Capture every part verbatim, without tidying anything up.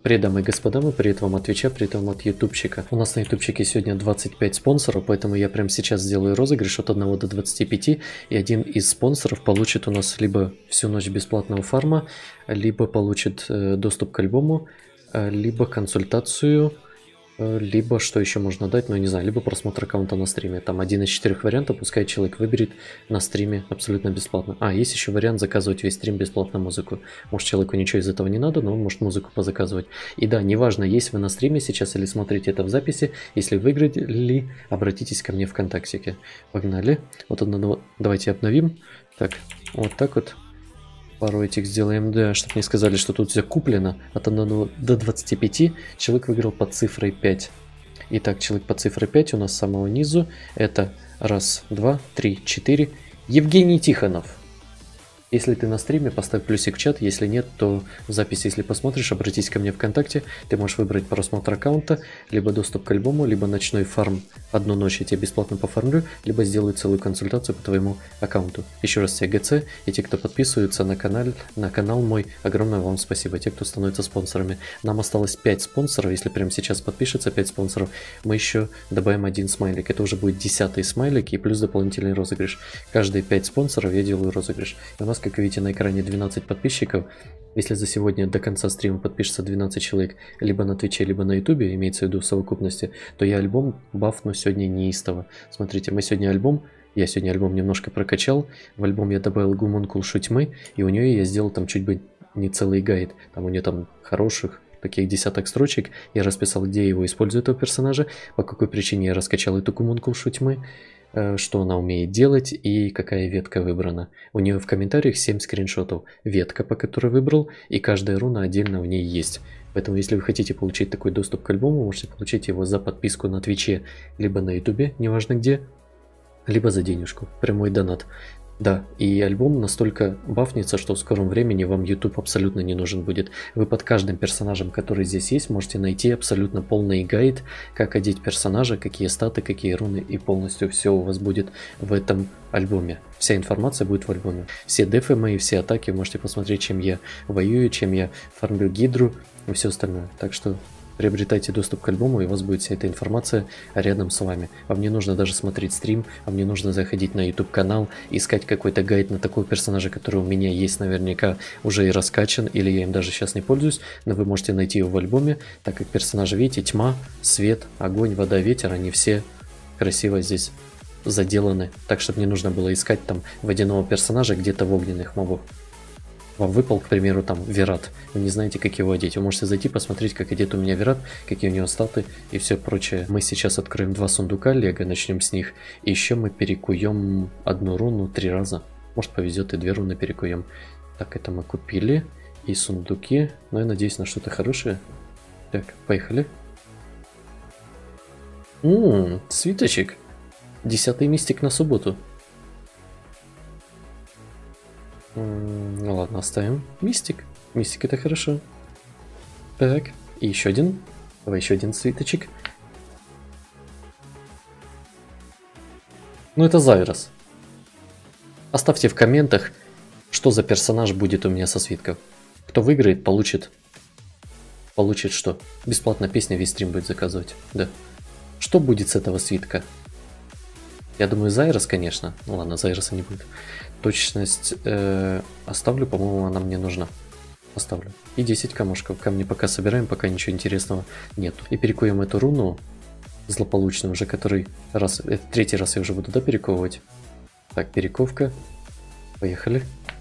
Привет, дамы и господа, мы привет вам от Твича, привет вам от ютубчика. У нас на ютубчике сегодня двадцать пять спонсоров, поэтому я прямо сейчас сделаю розыгрыш от одного до двадцати пяти, и один из спонсоров получит у нас либо всю ночь бесплатного фарма, либо получит э, доступ к альбому, э, либо консультацию, э, либо что еще можно дать, ну не знаю, либо просмотр аккаунта на стриме. Там один из четырех вариантов, пускай человек выберет на стриме абсолютно бесплатно. А, есть еще вариант заказывать весь стрим бесплатно музыку. Может, человеку ничего из этого не надо, но он может музыку позаказывать. И да, неважно, есть вы на стриме сейчас или смотрите это в записи, если выиграли, обратитесь ко мне ВКонтактике. Погнали. Вот одно, давайте обновим. Так, вот так вот. Пару этих сделаем, да, чтобы не сказали, что тут все куплено. От одного до двадцати пяти человек выиграл под цифрой пять. Итак, человек под цифрой пять у нас с самого низу. Это раз, два, три, четыре. Евгений Тихонов. Если ты на стриме, поставь плюсик в чат. Если нет, то в записи, если посмотришь, обратись ко мне ВКонтакте. Ты можешь выбрать просмотр аккаунта, либо доступ к альбому, либо ночной фарм. Одну ночь я тебе бесплатно пофармлю, либо сделаю целую консультацию по твоему аккаунту. Еще раз тебе ГЦ, и те, кто подписываются на канал, на канал мой, огромное вам спасибо. Те, кто становится спонсорами. Нам осталось пять спонсоров. Если прямо сейчас подпишется пять спонсоров, мы еще добавим один смайлик. Это уже будет десятый смайлик и плюс дополнительный розыгрыш. Каждые пять спонсоров я делаю розыгрыш. И у нас, как видите, на экране двенадцать подписчиков. Если за сегодня до конца стрима подпишется двенадцать человек либо на Твиче, либо на Ютубе, имеется в виду в совокупности, то я альбом бафну сегодня неистово. Смотрите, мы сегодня альбом, я сегодня альбом немножко прокачал. В альбом я добавил гомункул Шутьмы, и у нее я сделал там чуть бы не целый гайд. Там у нее там хороших таких десяток строчек. Я расписал, где я его использую, этого персонажа, по какой причине я раскачал эту гомункул Шутьмы, что она умеет делать и какая ветка выбрана. У нее в комментариях семь скриншотов. Ветка, по которой выбрал, и каждая руна отдельно в ней есть. Поэтому, если вы хотите получить такой доступ к альбому, можете получить его за подписку на Твиче, либо на Ютубе, неважно где, либо за денежку. Прямой донат. Да, и альбом настолько бафнется, что в скором времени вам YouTube абсолютно не нужен будет. Вы под каждым персонажем, который здесь есть, можете найти абсолютно полный гайд, как одеть персонажа, какие статы, какие руны, и полностью все у вас будет в этом альбоме. Вся информация будет в альбоме. Все дефы мои, все атаки, вы можете посмотреть, чем я воюю, чем я фармлю гидру и все остальное. Так что приобретайте доступ к альбому, и у вас будет вся эта информация рядом с вами. Вам не нужно даже смотреть стрим, вам не нужно заходить на YouTube канал, искать какой-то гайд на такого персонажа, который у меня есть наверняка уже и раскачан, или я им даже сейчас не пользуюсь, но вы можете найти его в альбоме, так как персонажи, видите, тьма, свет, огонь, вода, ветер, они все красиво здесь заделаны, так чтобы не нужно было искать там водяного персонажа где-то в огненных мобах. Вам выпал, к примеру, там Верат, вы не знаете, как его одеть. Вы можете зайти, посмотреть, как одет у меня Верат, какие у него статы и все прочее. Мы сейчас откроем два сундука Лего, начнем с них. И еще мы перекуем одну руну три раза. Может, повезет, и две руны перекуем. Так, это мы купили. И сундуки. Но я надеюсь на что-то хорошее. Так, поехали. Ммм, свиточек. Десятый мистик на субботу. Ну ладно, оставим. Мистик. Мистик это хорошо. Так, и еще один. Давай еще один свиточек. Ну это Зайрос. Оставьте в комментах, что за персонаж будет у меня со свитков. Кто выиграет, получит... Получит что? Бесплатно песня, весь стрим будет заказывать. Да. Что будет с этого свитка? Я думаю, Зайрос, конечно. Ну ладно, Зайроса не будет. Точность э, оставлю, по-моему, она мне нужна. Оставлю. И десять камушков. Камни пока собираем, пока ничего интересного нету. И перекуем эту руну злополучную уже, который раз... Это третий раз я уже буду, да, перековывать? Так, перековка. Поехали.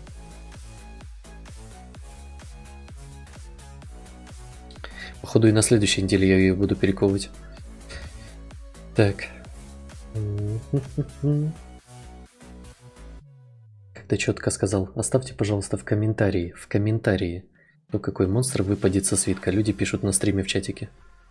Походу и на следующей неделе я ее буду перековывать. Так. Ты четко сказал, оставьте, пожалуйста, в комментарии, в комментарии, ну какой монстр выпадет со свитка. Люди пишут на стриме в чатике.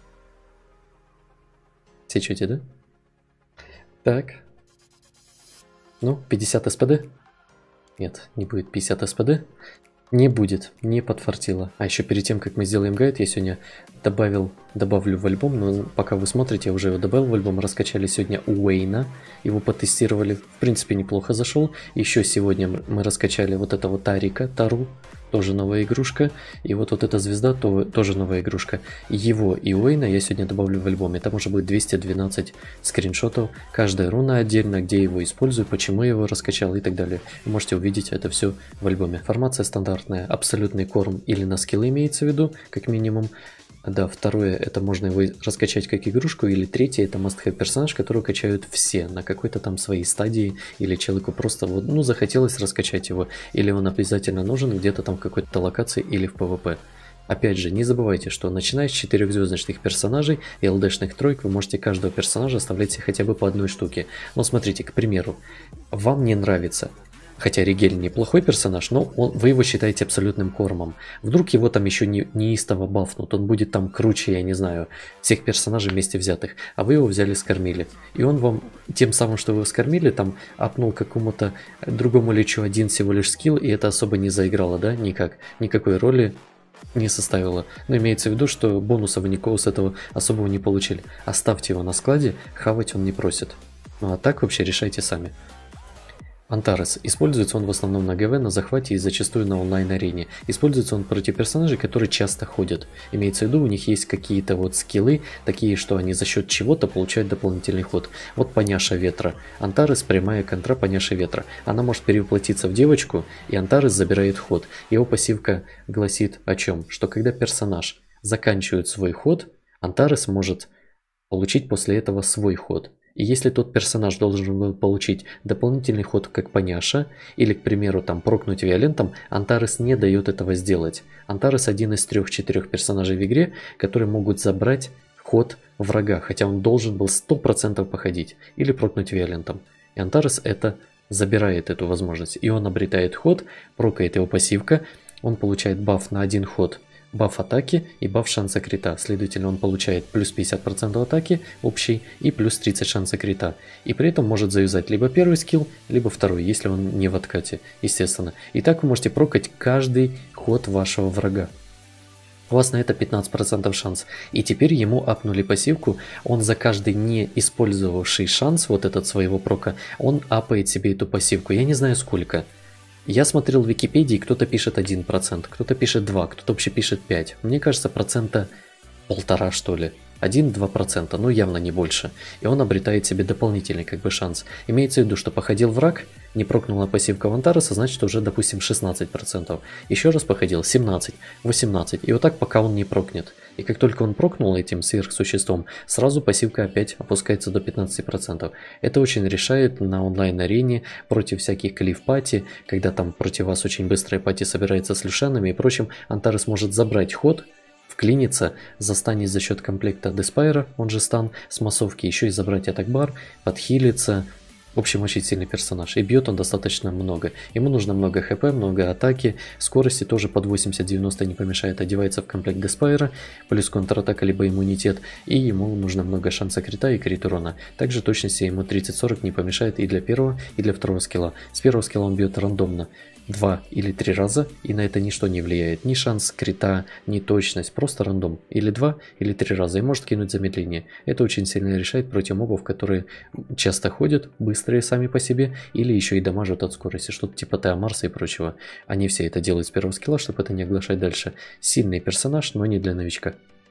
Сечете, да? Так. Ну, пятьдесят СПД? Нет, не будет пятьдесят СПД. Не будет, не подфартило. А еще перед тем, как мы сделаем гайд, я сегодня добавил добавлю в альбом, но пока вы смотрите, я уже его добавил в альбом. Раскачали сегодня Уэйна, его потестировали, в принципе неплохо зашел. Еще сегодня мы раскачали вот этого Тарика, Тару, тоже новая игрушка. И вот, вот эта звезда, то, тоже новая игрушка. Его и Уэйна я сегодня добавлю в альбоме. Там уже будет двести двенадцать скриншотов. Каждая руна отдельно, где я его использую, почему я его раскачал и так далее. Вы можете увидеть это все в альбоме. Формация стандартная. Абсолютный корм или на скиллы имеется в виду, как минимум. Да, второе, это можно его раскачать как игрушку, или третье, это must-have персонаж, который качают все на какой-то там своей стадии, или человеку просто вот, ну, захотелось раскачать его, или он обязательно нужен где-то там в какой-то локации или в пэ вэ пэ. Опять же, не забывайте, что начиная с четырехзвездочных персонажей и эл дэ-шных троек, вы можете каждого персонажа оставлять себе хотя бы по одной штуке. Но смотрите, к примеру, вам не нравится... Хотя Ригель неплохой персонаж, но он, вы его считаете абсолютным кормом. Вдруг его там еще не, неистово бафнут, он будет там круче, я не знаю, всех персонажей вместе взятых. А вы его взяли, скормили. И он вам, тем самым, что вы его скормили, там апнул какому-то другому лечу один всего лишь скилл, и это особо не заиграло, да, никак. Никакой роли не составило. Но имеется в виду, что бонуса вы никакого с этого особого не получили. Оставьте его на складе, хавать он не просит. Ну а так вообще решайте сами. Антарес. Используется он в основном на ГВ, на захвате и зачастую на онлайн-арене. Используется он против персонажей, которые часто ходят. Имеется в виду, у них есть какие-то вот скиллы, такие, что они за счет чего-то получают дополнительный ход. Вот Поняша Ветра. Антарес прямая контра Поняши Ветра. Она может перевоплотиться в девочку, и Антарес забирает ход. Его пассивка гласит о чем? Что когда персонаж заканчивает свой ход, Антарес может получить после этого свой ход. И если тот персонаж должен был получить дополнительный ход, как Поняша, или, к примеру, там прокнуть Виолентом, Антарес не дает этого сделать. Антарес один из трех-четырех персонажей в игре, которые могут забрать ход врага, хотя он должен был сто процентов походить, или прокнуть Виолентом. И Антарес это забирает эту возможность, и он обретает ход, прокает его пассивка, он получает баф на один ход, баф атаки и баф шанса крита. Следовательно, он получает плюс пятьдесят процентов атаки общий и плюс тридцать шанса крита. И при этом может заюзать либо первый скилл, либо второй, если он не в откате, естественно. И так вы можете прокать каждый ход вашего врага. У вас на это пятнадцать процентов шанс. И теперь ему апнули пассивку. Он за каждый не использовавший шанс вот этот своего прока, он апает себе эту пассивку. Я не знаю сколько. Я смотрел в Википедии, кто-то пишет один процент, кто-то пишет два процента, кто-то вообще пишет пять процентов. Мне кажется, процента полтора, что ли. один-два процента, но явно не больше. И он обретает себе дополнительный как бы шанс. Имеется в виду, что походил враг, не прокнула пассивка Антареса, значит уже, допустим, шестнадцать процентов. Еще раз походил семнадцать, восемнадцать. И вот так, пока он не прокнет. И как только он прокнул этим сверхсуществом, сразу пассивка опять опускается до пятнадцати процентов. Это очень решает на онлайн-арене против всяких клиф-пати, когда там против вас очень быстрая пати собирается с люшанами и прочим. Антарес может забрать ход, вклиниться, застанить за счет комплекта Деспайра, он же стан, с массовки, еще и забрать атакбар, подхилиться. В общем, очень сильный персонаж. И бьет он достаточно много. Ему нужно много хп, много атаки. Скорости тоже под восемьдесят-девяносто не помешает. Одевается в комплект Деспайра, плюс контратака, либо иммунитет. И ему нужно много шанса крита и крит урона. Также точности ему тридцать-сорок не помешает и для первого, и для второго скилла. С первого скилла он бьет рандомно два или три раза, и на это ничто не влияет. Ни шанс крита, ни точность, просто рандом. Или два, или три раза, и может кинуть замедление. Это очень сильно решает против мобов, которые часто ходят, быстрые сами по себе, или еще и дамажат от скорости, что-то типа Теомарса и прочего. Они все это делают с первого скилла, чтобы это не оглашать дальше. Сильный персонаж, но не для новичка.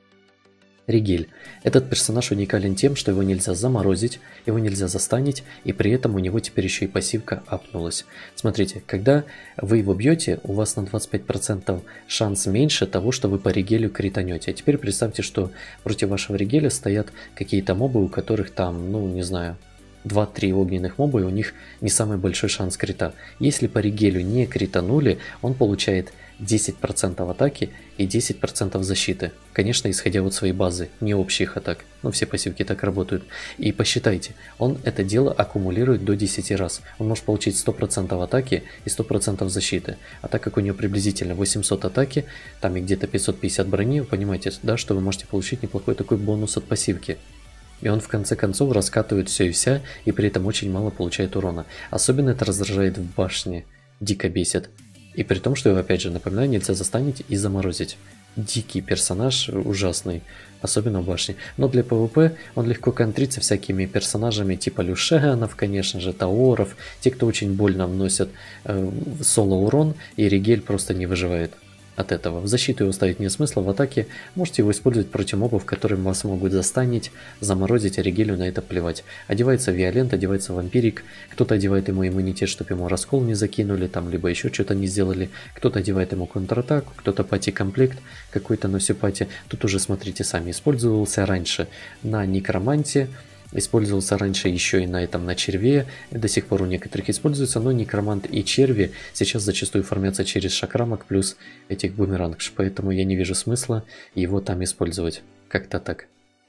Ригель. Этот персонаж уникален тем, что его нельзя заморозить, его нельзя застанить, и при этом у него теперь еще и пассивка апнулась. Смотрите, когда вы его бьете, у вас на двадцать пять процентов шанс меньше того, что вы по Ригелю кританете. А теперь представьте, что против вашего Ригеля стоят какие-то мобы, у которых там, ну не знаю, два-три огненных моба, и у них не самый большой шанс крита. Если по Ригелю не кританули, он получает десять процентов атаки и десять процентов защиты. Конечно, исходя от своей базы, не общих атак. Но все пассивки так работают. И посчитайте, он это дело аккумулирует до десяти раз. Он может получить сто процентов атаки и сто процентов защиты. А так как у него приблизительно восемьсот атаки, там и где-то пятьсот пятьдесят брони, вы понимаете, да, что вы можете получить неплохой такой бонус от пассивки. И он в конце концов раскатывает все и вся, и при этом очень мало получает урона. Особенно это раздражает в башне. Дико бесит. И при том, что его, опять же, напоминаю, нельзя застанить и заморозить. дикий персонаж, ужасный, особенно в башне. Но для пэ вэ пэ он легко контрится всякими персонажами типа Люшенов, конечно же, Таоров, те, кто очень больно вносят э, соло-урон, и Ригель просто не выживает от этого. В защиту его ставить нет смысла, в атаке можете его использовать против мобов, которые вас могут застанить, заморозить, а Ригелю на это плевать. Одевается Виолент, одевается Вампирик, кто-то одевает ему иммунитет, чтобы ему раскол не закинули, там, либо еще что-то не сделали, кто-то одевает ему контратаку, кто-то пати-комплект какой-то на всю пати. Тут уже смотрите сами, использовался раньше на Некроманте, использовался раньше еще и на этом, на черве, до сих пор у некоторых используется, но некромант и черви сейчас зачастую формятся через шакрамок плюс этих бумерангш, поэтому я не вижу смысла его там использовать, как-то так.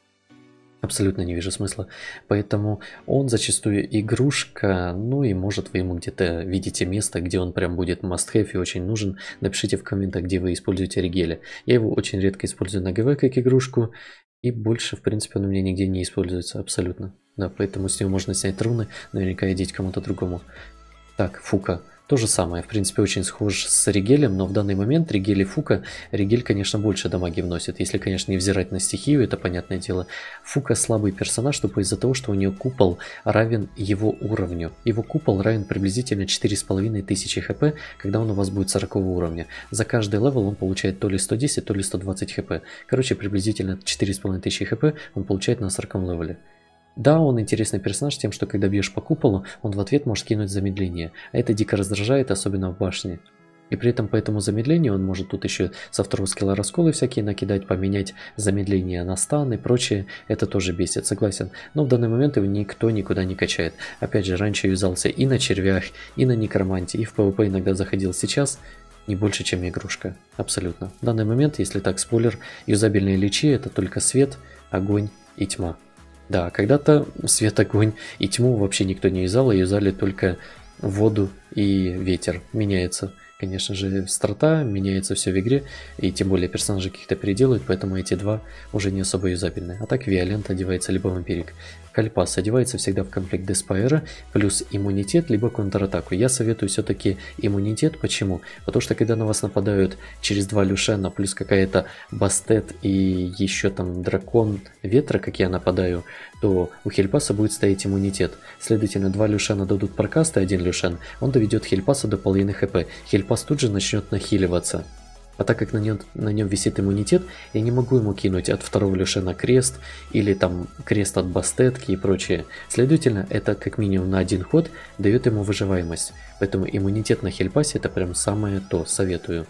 Абсолютно не вижу смысла, поэтому он зачастую игрушка, ну и может вы ему где-то видите место, где он прям будет must-have и очень нужен, напишите в комментах, где вы используете Ригеля. Я его очень редко использую на ГВ как игрушку, и больше, в принципе, он у меня нигде не используется абсолютно. Да, поэтому с него можно снять руны, наверняка идти кому-то другому. Так, Фука. То же самое, в принципе, очень схож с Ригелем, но в данный момент Ригель и Фука, Ригель, конечно, больше дамаги вносит, если, конечно, не взирать на стихию, это понятное дело. Фука слабый персонаж, тупо из-за того, что у нее купол равен его уровню. Его купол равен приблизительно четыре с половиной тысячи хп, когда он у вас будет сорокового уровня. За каждый левел он получает то ли сто десять, то ли сто двадцать хп. Короче, приблизительно четыре с половиной тысячи хп он получает на сороковом левеле. Да, он интересный персонаж тем, что когда бьешь по куполу, он в ответ может кинуть замедление, а это дико раздражает, особенно в башне. И при этом по этому замедлению он может тут еще со второго скилла расколы всякие накидать, поменять замедление на стан и прочее, это тоже бесит, согласен. Но в данный момент его никто никуда не качает. Опять же, раньше юзался и на червях, и на некроманте, и в пэ вэ пэ иногда заходил, сейчас не больше, чем игрушка, абсолютно. В данный момент, если так, спойлер, юзабельные личи это только свет, огонь и тьма. Да, когда-то свет, огонь и тьму вообще никто не юзал, а юзали только воду и ветер. Меняется, конечно же, страта, меняется все в игре, и тем более персонажи каких-то переделывают, поэтому эти два уже не особо юзабельные. А так Виолент одевается либо Вампирик. Кальпас одевается всегда в комплект Деспайра, плюс иммунитет, либо контратаку. Я советую все-таки иммунитет. Почему? Потому что когда на вас нападают через два Люшена, плюс какая-то Бастет и еще там Дракон Ветра, как я нападаю, то у Хельпаса будет стоять иммунитет. Следовательно, два Люшена дадут прокаст, и один Люшен, он доведет Хельпаса до половины хп. Хельпас тут же начнет нахиливаться. А так как на нем, на нем висит иммунитет, я не могу ему кинуть от второго Люшена крест, или там крест от бастетки и прочее. Следовательно, это как минимум на один ход дает ему выживаемость. Поэтому иммунитет на Хельпасе это прям самое то, советую.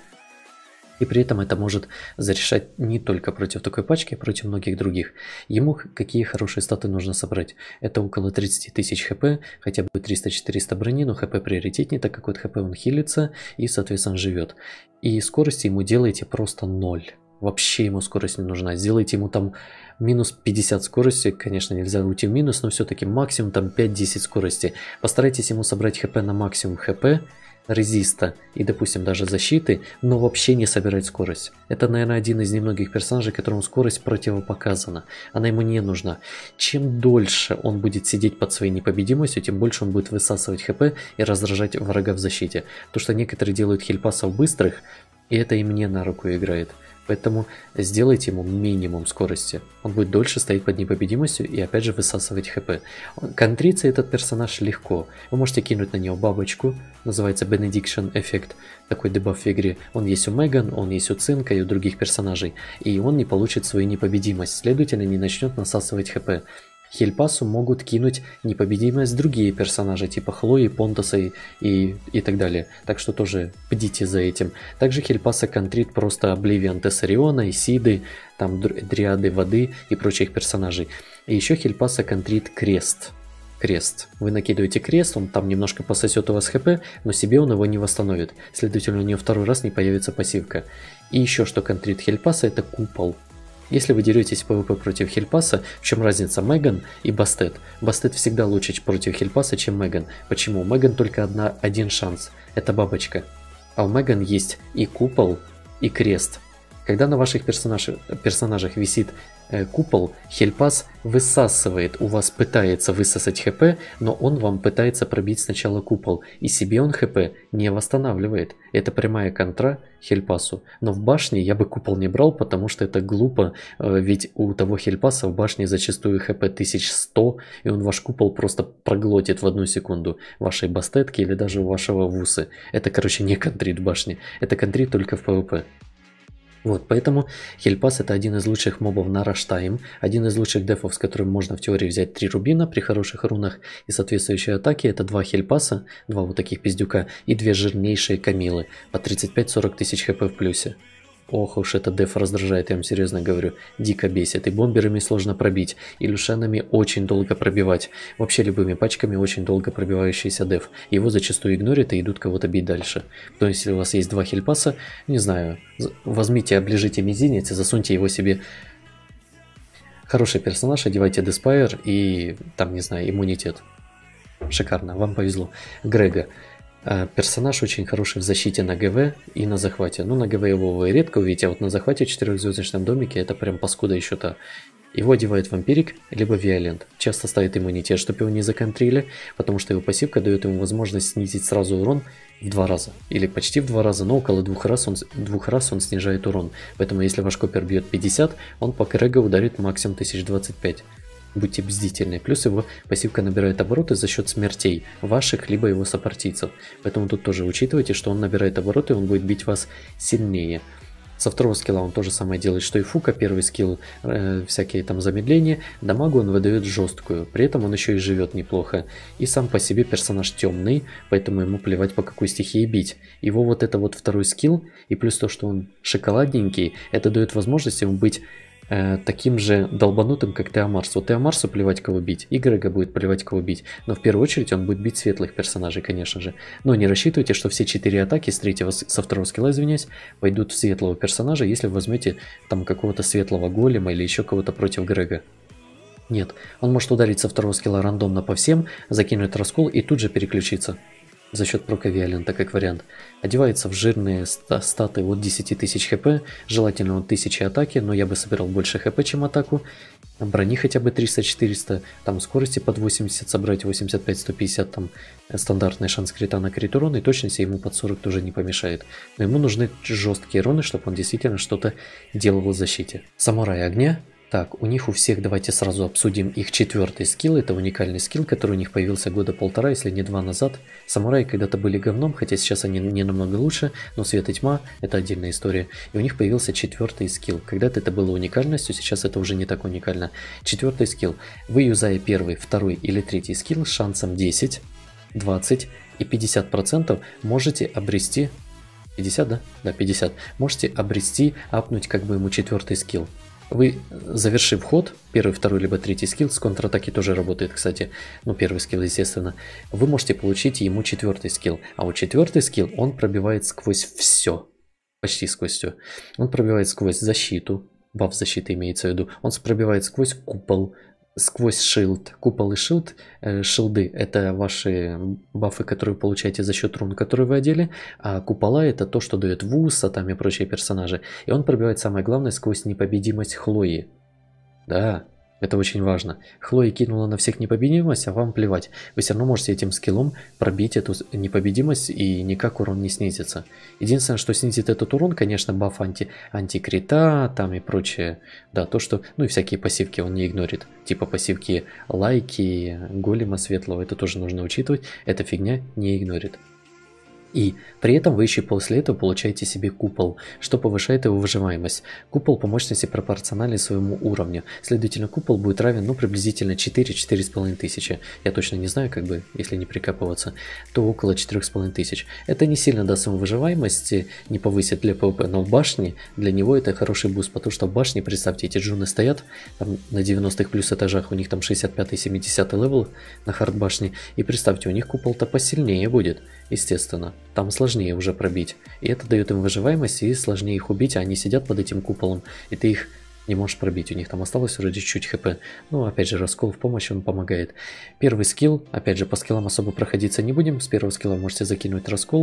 И при этом это может зарешать не только против такой пачки, а против многих других. Ему какие хорошие статы нужно собрать? Это около тридцать тысяч хп, хотя бы триста-четыреста брони, но хп приоритетнее, так как от хп он хилится и, соответственно, живет. И скорости ему делайте просто ноль. Вообще ему скорость не нужна. Сделайте ему там минус пятьдесят скорости, конечно, нельзя уйти в минус, но все-таки максимум там пять-десять скорости. Постарайтесь ему собрать хп на максимум хп, резиста и, допустим, даже защиты, но вообще не собирать скорость. Это, наверное, один из немногих персонажей, которому скорость противопоказана. Она ему не нужна. Чем дольше он будет сидеть под своей непобедимостью, тем больше он будет высасывать хп и раздражать врага в защите. То, что некоторые делают хильпасов быстрых, и это им не на руку играет. Поэтому сделайте ему минимум скорости. Он будет дольше стоять под непобедимостью и опять же высасывать хп. Контриться этот персонаж легко. Вы можете кинуть на него бабочку, называется Benediction эффект, такой дебаф в игре. Он есть у Меган, он есть у Цинка и у других персонажей. И он не получит свою непобедимость, следовательно не начнет насасывать хп. Хельпасу могут кинуть непобедимость другие персонажи, типа Хлои, Понтоса и, и, и так далее. Так что тоже бдите за этим. Также Хельпаса контрит просто Обливион Тессариона, Исиды, там Дриады Воды и прочих персонажей. И еще Хельпаса контрит Крест. Крест. Вы накидываете крест, он там немножко пососет у вас хп, но себе он его не восстановит. Следовательно, у него второй раз не появится пассивка. И еще что контрит Хельпаса, это Купол. Если вы деретесь в пэ вэ пэ против Хельпаса, в чем разница Меган и Бастет? Бастет всегда лучше против Хельпаса, чем Меган. Почему? У Меган только одна, один шанс. Это бабочка. А у Меган есть и купол, и крест. Когда на ваших персонажах, персонажах висит э, купол, хельпас высасывает, у вас пытается высосать хп, но он вам пытается пробить сначала купол, и себе он хп не восстанавливает. Это прямая контра хельпасу. Но в башне я бы купол не брал, потому что это глупо, э, ведь у того хельпаса в башне зачастую хп тысяча сто, и он ваш купол просто проглотит в одну секунду вашей бастетки или даже у вашего вусы. Это, короче, не контрит в башне, это контрит только в пвп. Вот, поэтому хельпас это один из лучших мобов на раштайм, один из лучших дефов, с которым можно в теории взять три рубина при хороших рунах и соответствующей атаке. Это два хельпаса, два вот таких пиздюка и две жирнейшие камилы по тридцать пять сорок тысяч хп в плюсе. Ох уж этот деф раздражает, я вам серьезно говорю, дико бесит. И бомберами сложно пробить, и люшанами очень долго пробивать. Вообще любыми пачками очень долго пробивающийся деф. Его зачастую игнорят и идут кого-то бить дальше. То есть, если у вас есть два хельпаса, не знаю, возьмите, оближите мизинец и засуньте его себе. Хороший персонаж, одевайте Деспайр и там, не знаю, иммунитет. Шикарно, вам повезло. Грега. Персонаж очень хороший в защите на ГВ и на захвате. Ну, на ГВ его вы редко увидите, а вот на захвате в четырехзвездочном домике это прям паскуда еще то. Его одевает вампирик, либо виолент. Часто ставит иммунитет, чтобы его не законтрили, потому что его пассивка дает ему возможность снизить сразу урон в два раза. Или почти в два раза, но около двух раз он, двух раз он снижает урон. Поэтому если ваш копер бьет пятьдесят, он по Грега ударит максимум тысяча двадцать пять. Будьте бдительны. Плюс его пассивка набирает обороты за счет смертей ваших, либо его сопартийцев. Поэтому тут тоже учитывайте, что он набирает обороты, и он будет бить вас сильнее. Со второго скилла он то же самое делает, что и Фука. Первый скилл, э, всякие там замедления. Дамагу он выдает жесткую. При этом он еще и живет неплохо. И сам по себе персонаж темный, поэтому ему плевать по какой стихии бить. Его вот это вот второй скилл, и плюс то, что он шоколадненький, это дает возможность ему быть таким же долбанутым, как Теомарс. Вот Теомарсу плевать кого бить, и Грега будет плевать кого бить. Но в первую очередь он будет бить светлых персонажей, конечно же. Но не рассчитывайте, что все четыре атаки с третьего, со второго скилла, извиняюсь, пойдут в светлого персонажа, если вы возьмете там какого-то светлого голема или еще кого-то против Грега. Нет, он может ударить со второго скилла рандомно по всем, закинуть раскол и тут же переключиться. За счет прока Виолента, как вариант. Одевается в жирные статы от десяти тысяч хп, желательно от тысячи атаки, но я бы собирал больше хп, чем атаку. Брони хотя бы триста-четыреста, там скорости под восемьдесят собрать, восемьдесят пять сто пятьдесят, там стандартный шанс крита на крит урон, и точности ему под сорок тоже не помешает. Но ему нужны жесткие руны, чтобы он действительно что-то делал в защите. Самурай огня. Так, у них у всех, давайте сразу обсудим их четвертый скилл. Это уникальный скилл, который у них появился года полтора, если не два назад. Самураи когда-то были говном, хотя сейчас они не намного лучше, но свет и тьма — это отдельная история. И у них появился четвертый скилл. Когда-то это было уникальностью, сейчас это уже не так уникально. Четвертый скилл. Вы, юзая первый, второй или третий скилл с шансом десять, двадцать и пятьдесят процентов можете обрести... пятьдесят, да? Да, пятьдесят. Можете обрести, апнуть как бы ему четвертый скилл. Вы, завершив ход, первый, второй, либо третий скилл, с контратаки тоже работает, кстати, ну первый скилл, естественно, вы можете получить ему четвертый скилл, а вот четвертый скилл, он пробивает сквозь все, почти сквозь все, он пробивает сквозь защиту, баф защиты имеется в виду, он пробивает сквозь купол, сквозь шилд. Купол и шилд, э, шилды это ваши бафы, которые вы получаете за счет рун, которые вы одели, а купола это то, что дает Вуса там и прочие персонажи. И он пробивает самое главное сквозь непобедимость Хлои. Да, это очень важно. Хлоя кинула на всех непобедимость, а вам плевать. Вы все равно можете этим скиллом пробить эту непобедимость и никак урон не снизится. Единственное, что снизит этот урон, конечно, баф анти, антикрита, там и прочее. Да, то, что... Ну и всякие пассивки он не игнорит. Типа пассивки лайки, голема светлого, это тоже нужно учитывать. Эта фигня не игнорит. И при этом вы еще после этого получаете себе купол, что повышает его выживаемость. Купол по мощности пропорционален своему уровню. Следовательно, купол будет равен, ну, приблизительно четыре-четыре с половиной тысячи. Я точно не знаю, как бы, если не прикапываться, то около четырёх с половиной тысяч. Это не сильно даст ему выживаемости, не повысит для ПВП, но в башне для него это хороший буст, потому что в башне, представьте, эти джуны стоят там на девяностых плюс этажах, у них там шестьдесят пятый-семидесятый левел на хард башне, и представьте, у них купол-то посильнее будет, естественно. Там сложнее уже пробить. И это дает им выживаемость, и сложнее их убить, а они сидят под этим куполом, и ты их не можешь пробить. У них там осталось уже чуть-чуть хп. Ну, опять же, раскол в помощь, он помогает. Первый скилл, опять же, по скиллам особо проходиться не будем. С первого скилла можете закинуть раскол.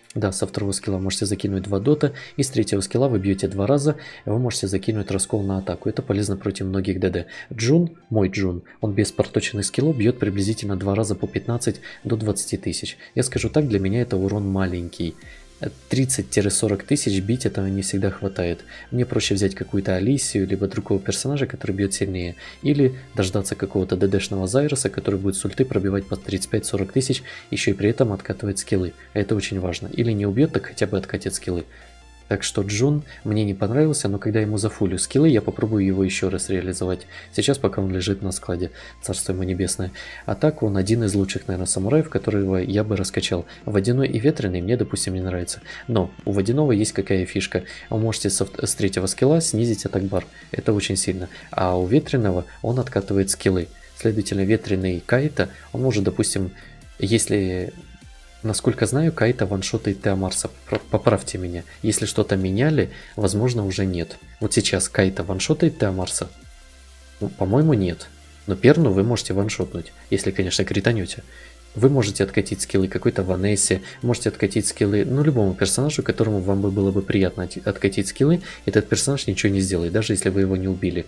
Да, со второго скилла можете закинуть два дота, и с третьего скилла вы бьете два раза, и вы можете закинуть раскол на атаку. Это полезно против многих ДД. Джун, мой Джун, он без проточенных скиллов бьет приблизительно два раза по пятнадцать до двадцати тысяч. Я скажу так, для меня это урон маленький. тридцать-сорок тысяч бить этого не всегда хватает. Мне проще взять какую-то Алисию, либо другого персонажа, который бьет сильнее. Или дождаться какого-то ДДшного Зайроса, который будет с ульты пробивать по тридцать пять-сорок тысяч, еще и при этом откатывать скиллы. Это очень важно. Или не убьет, так хотя бы откатит скиллы. Так что Джун мне не понравился, но когда ему зафулю скиллы, я попробую его еще раз реализовать. Сейчас, пока он лежит на складе, царство ему небесное. А так он один из лучших, наверное, самураев, которого я бы раскачал. Водяной и ветреный мне, допустим, не нравится. Но у водяного есть какая фишка. Вы можете со, с третьего скилла снизить атак-бар. Это очень сильно. А у ветреного он откатывает скиллы. Следовательно, ветреный Кайта, он может, допустим, если... Насколько знаю, Кайта ваншотает Теомарса. Поправьте меня. Если что-то меняли, возможно, уже нет. Вот сейчас Кайта ваншотает Теомарса? Ну, по-моему, нет. Но Перну вы можете ваншотнуть, если, конечно, кританете. Вы можете откатить скиллы какой-то Ванессе, можете откатить скиллы, ну, любому персонажу, которому вам бы было бы приятно откатить скиллы, этот персонаж ничего не сделает, даже если вы его не убили.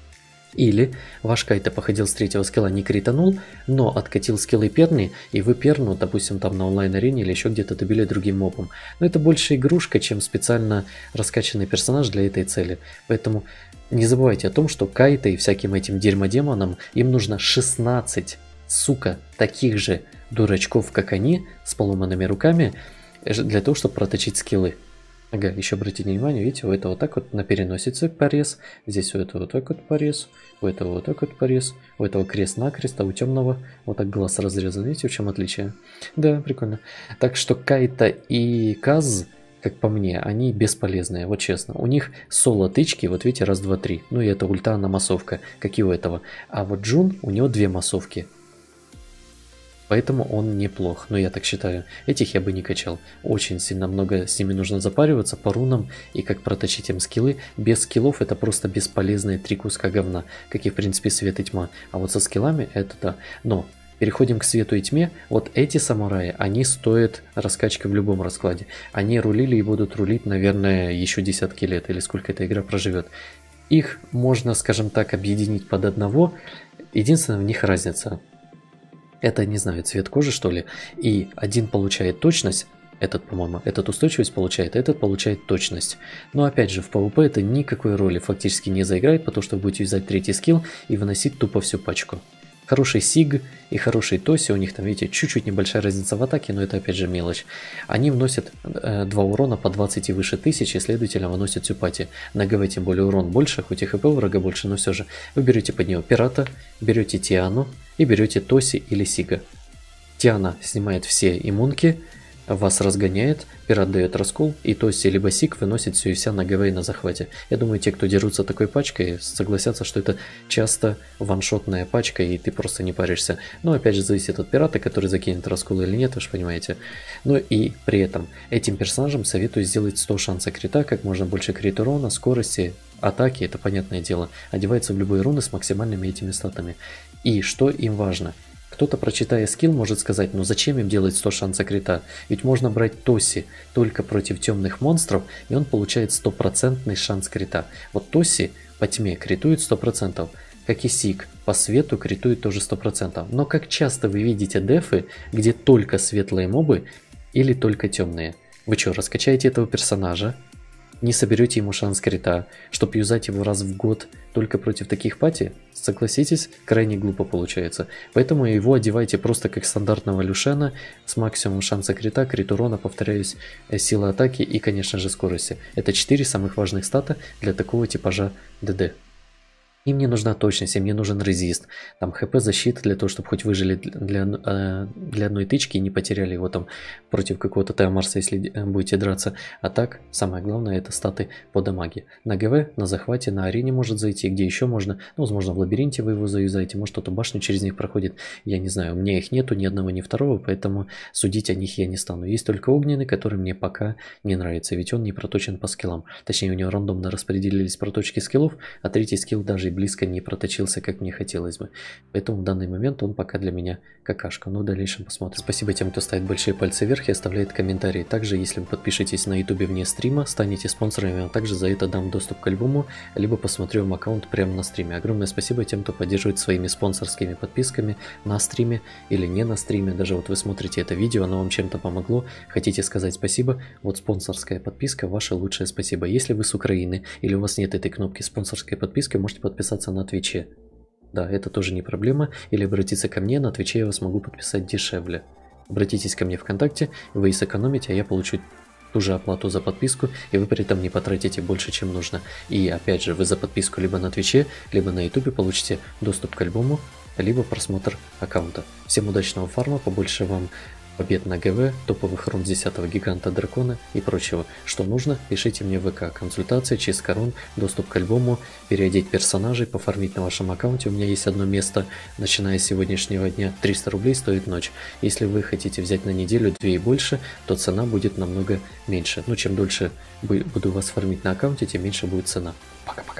Или ваш Кайта походил с третьего скилла, не кританул, но откатил скиллы Перни, и вы Перну, допустим, там на онлайн-арене или еще где-то добили другим мобом. Но это больше игрушка, чем специально раскачанный персонаж для этой цели. Поэтому не забывайте о том, что Кайта и всяким этим дерьмодемонам им нужно шестнадцать, сука, таких же дурачков, как они, с поломанными руками, для того, чтобы проточить скиллы. Ага, еще обратите внимание, видите, у этого вот так вот на переносице порез, здесь у этого вот так вот порез, у этого вот так вот порез, у этого крест-накрест, а у темного вот так глаз разрезан. Видите, в чем отличие? Да, прикольно. Так что Кайта и Каз, как по мне, они бесполезные, вот честно. У них соло-тычки, вот видите, раз, два, три. Ну и это ульта на массовка, как и у этого. А вот Джун, у него две массовки. Поэтому он неплох, но я так считаю. Этих я бы не качал. Очень сильно много с ними нужно запариваться по рунам и как проточить им скиллы. Без скиллов это просто бесполезные три куска говна, как и в принципе свет и тьма. А вот со скиллами это да. Но переходим к свету и тьме. Вот эти самураи, они стоят раскачки в любом раскладе. Они рулили и будут рулить, наверное, еще десятки лет, или сколько эта игра проживет. Их можно, скажем так, объединить под одного. Единственная в них разница. Это, не знаю, цвет кожи, что ли. И один получает точность, этот, по-моему, этот устойчивость получает, а этот получает точность. Но опять же, в PvP это никакой роли фактически не заиграет, потому что вы будете юзать третий скилл и выносить тупо всю пачку. Хороший Сиг и хороший Тоси, у них там, видите, чуть-чуть небольшая разница в атаке, но это опять же мелочь. Они вносят э, два урона по двадцать и выше тысяч, и следовательно выносят всю пати. На ГВ тем более урон больше, хоть и хп у врага больше, но все же. Вы берете под него Пирата, берете Тиану и берете Тоси или Сига. Тиана снимает все иммунки, вас разгоняет, Пират дает раскол, и Тоси либо Сиг выносит все и вся на ГВ и на захвате. Я думаю, те, кто дерутся такой пачкой, согласятся, что это часто ваншотная пачка, и ты просто не паришься. Но опять же, зависит от пирата, который закинет раскол или нет, вы же понимаете. Ну и при этом этим персонажам советую сделать сто шанса крита, как можно больше крит урона, скорости, атаки, это понятное дело. Одевается в любые руны с максимальными этими статами. И что им важно? Кто-то, прочитая скилл, может сказать, ну зачем им делать сто шанса крита? Ведь можно брать Тоси только против темных монстров, и он получает стопроцентный шанс крита. Вот Тоси по тьме критует сто процентов, как и Сиг по свету критует тоже сто процентов. Но как часто вы видите дефы, где только светлые мобы или только темные? Вы что, раскачаете этого персонажа? Не соберете ему шанс крита, чтобы юзать его раз в год только против таких пати? Согласитесь, крайне глупо получается. Поэтому его одевайте просто как стандартного Люшена с максимумом шанса крита, крит урона, повторяюсь, сила атаки и, конечно же, скорости. Это четыре самых важных стата для такого типажа ДД. Им не нужна точность, им не нужен резист, там хп защита для того, чтобы хоть выжили для, э, для одной тычки и не потеряли его там против какого-то Теомарса, если будете драться. А так, самое главное, это статы по дамаге. На ГВ, на захвате, на арене может зайти, где еще можно. Ну, возможно, в лабиринте вы его заюзаете, может, кто-то башню через них проходит. Я не знаю, у меня их нету, ни одного, ни второго, поэтому судить о них я не стану. Есть только огненный, который мне пока не нравится, ведь он не проточен по скиллам. Точнее, у него рандомно распределились проточки скиллов, а третий скилл даже близко не проточился, как мне хотелось бы. Поэтому в данный момент он пока для меня какашка, но в дальнейшем посмотрим. Спасибо тем, кто ставит большие пальцы вверх и оставляет комментарии. Также, если вы подпишетесь на ютубе вне стрима, станете спонсорами, а также за это дам доступ к альбому, либо посмотрю вам аккаунт прямо на стриме. Огромное спасибо тем, кто поддерживает своими спонсорскими подписками на стриме или не на стриме. Даже вот вы смотрите это видео, оно вам чем-то помогло, хотите сказать спасибо, вот спонсорская подписка, ваше лучшее спасибо. Если вы с Украины или у вас нет этой кнопки спонсорской подписки, можете подписаться на Твиче. Да, это тоже не проблема. Или обратиться ко мне, на Твиче я вас могу подписать дешевле. Обратитесь ко мне ВКонтакте, вы и сэкономите, а я получу ту же оплату за подписку, и вы при этом не потратите больше, чем нужно. И опять же, вы за подписку либо на Твиче, либо на Ютубе получите доступ к альбому, либо просмотр аккаунта. Всем удачного фарма, побольше вам побед на ГВ, топовых рун десятого гиганта дракона и прочего. Что нужно, пишите мне в ВК. Консультация, чистка рун, доступ к альбому, переодеть персонажей, пофармить на вашем аккаунте. У меня есть одно место, начиная с сегодняшнего дня, триста рублей стоит ночь. Если вы хотите взять на неделю, две и больше, то цена будет намного меньше. Ну, чем дольше буду вас фармить на аккаунте, тем меньше будет цена. Пока-пока.